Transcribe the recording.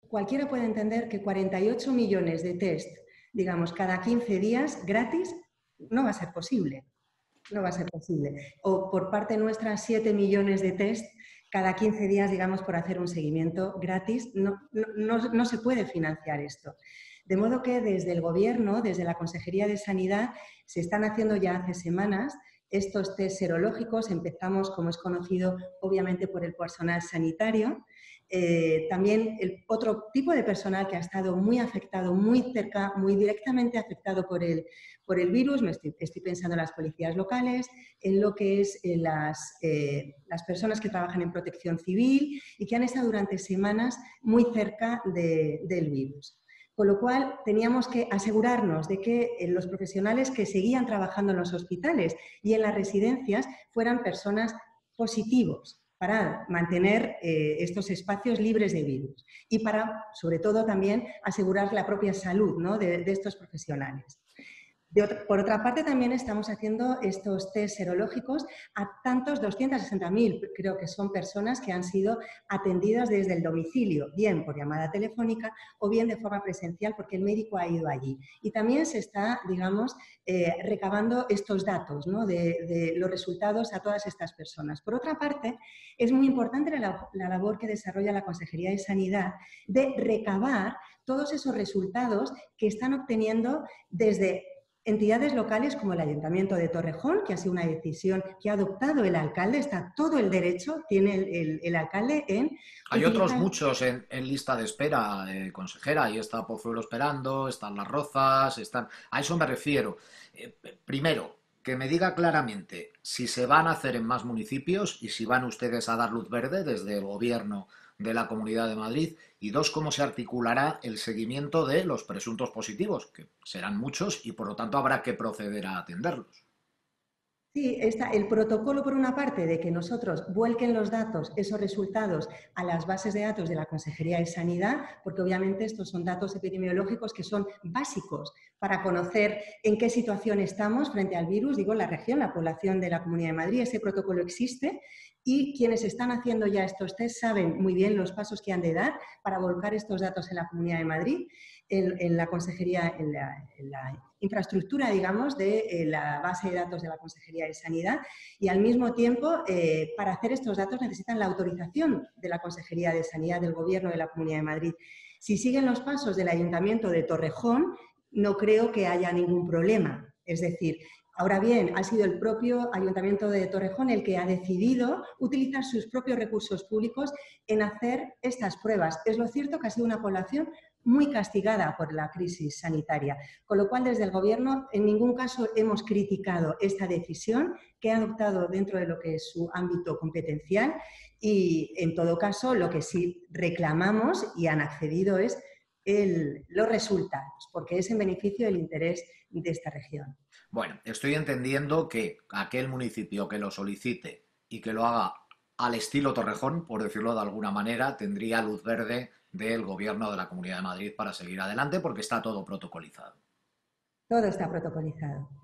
cualquiera puede entender que 48 millones de test, digamos, cada 15 días gratis, no va a ser posible. No va a ser posible. O por parte nuestra, 7 millones de test cada 15 días, digamos, por hacer un seguimiento gratis. No se puede financiar esto. De modo que desde el Gobierno, desde la Consejería de Sanidad, se están haciendo ya hace semanas estos test serológicos. Empezamos, como es conocido, obviamente por el personal sanitario. También el otro tipo de personal que ha estado muy afectado, muy cerca, muy directamente afectado por el virus. Estoy pensando en las policías locales, en lo que es las personas que trabajan en protección civil y que han estado durante semanas muy cerca del virus. Con lo cual, teníamos que asegurarnos de que los profesionales que seguían trabajando en los hospitales y en las residencias fueran personas positivos para mantener estos espacios libres de virus y para, sobre todo, también asegurar la propia salud, ¿no?, de estos profesionales. Por otra parte, también estamos haciendo estos test serológicos a tantos 260.000, creo que son personas que han sido atendidas desde el domicilio, bien por llamada telefónica o bien de forma presencial porque el médico ha ido allí. Y también se está, digamos, recabando estos datos, ¿no?, de los resultados a todas estas personas. Por otra parte, es muy importante la labor que desarrolla la Consejería de Sanidad de recabar todos esos resultados que están obteniendo desde entidades locales como el Ayuntamiento de Torrejón, que ha sido una decisión que ha adoptado el alcalde, está todo el derecho, tiene el alcalde en Hay otros utilizar. muchos en lista de espera, consejera. Ahí está Pozuelo esperando, están Las Rozas, están... A eso me refiero. Primero, que me diga claramente si se van a hacer en más municipios y si van ustedes a dar luz verde desde el gobierno de la Comunidad de Madrid. Y dos, cómo se articulará el seguimiento de los presuntos positivos, que serán muchos y por lo tanto habrá que proceder a atenderlos. Sí, está el protocolo, por una parte, de que nosotros vuelquen los datos, esos resultados, a las bases de datos de la Consejería de Sanidad, porque obviamente estos son datos epidemiológicos que son básicos para conocer en qué situación estamos frente al virus, digo, la región, la población de la Comunidad de Madrid. Ese protocolo existe y quienes están haciendo ya estos test saben muy bien los pasos que han de dar para volcar estos datos en la Comunidad de Madrid, en la Consejería, en la infraestructura, digamos, de la base de datos de la Consejería de Sanidad, y al mismo tiempo, para hacer estos datos necesitan la autorización de la Consejería de Sanidad del Gobierno de la Comunidad de Madrid. Si siguen los pasos del Ayuntamiento de Torrejón, no creo que haya ningún problema. Es decir, ahora bien, ha sido el propio Ayuntamiento de Torrejón el que ha decidido utilizar sus propios recursos públicos en hacer estas pruebas. Es lo cierto que ha sido una población muy castigada por la crisis sanitaria, con lo cual desde el Gobierno en ningún caso hemos criticado esta decisión que ha adoptado dentro de lo que es su ámbito competencial y, en todo caso, lo que sí reclamamos y han accedido es los resultados, porque es en beneficio del interés de esta región. Bueno, estoy entendiendo que aquel municipio que lo solicite y que lo haga al estilo Torrejón, por decirlo de alguna manera, tendría luz verde del gobierno de la Comunidad de Madrid para seguir adelante porque está todo protocolizado. Todo está protocolizado.